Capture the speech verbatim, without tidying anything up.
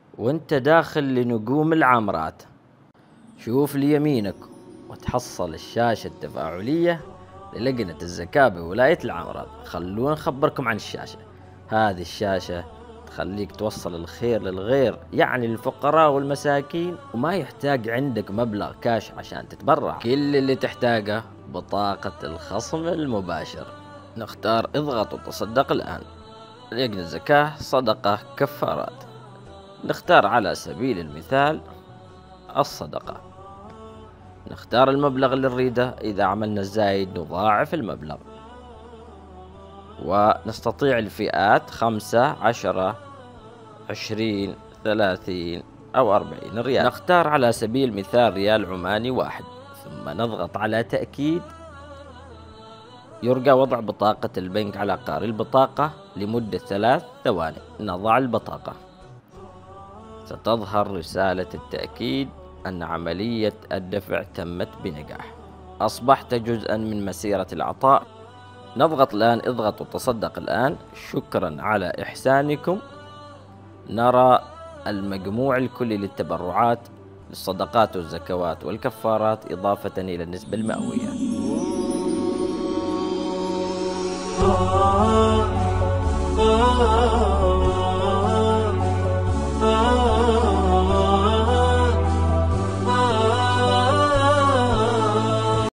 وانت داخل لنجوم العامرات. شوف ليمينك وتحصل الشاشة التفاعلية للجنة الزكاة بولاية العامرات. خلونا نخبركم عن الشاشة. هذه الشاشة تخليك توصل الخير للغير، يعني للفقراء والمساكين، وما يحتاج عندك مبلغ كاش عشان تتبرع. كل اللي تحتاجه بطاقة الخصم المباشر. نختار اضغط وتصدق الآن. لجنة الزكاة صدقة كفارات. نختار على سبيل المثال الصدقة. نختار المبلغ اللي نريده. إذا عملنا الزايد نضاعف المبلغ، ونستطيع الفئات خمسة، عشرة، عشرين، ثلاثين أو أربعين ريال. نختار على سبيل المثال ريال عماني واحد، ثم نضغط على تأكيد. يرجى وضع بطاقة البنك على قارئ البطاقة لمدة ثلاث ثواني. نضع البطاقة. ستظهر رسالة التأكيد أن عملية الدفع تمت بنجاح. أصبحت جزءا من مسيرة العطاء. نضغط الآن اضغط وتصدق الآن. شكرا على إحسانكم. نرى المجموع الكلي للتبرعات للصدقات والزكوات والكفارات إضافة إلى النسبة المئوية.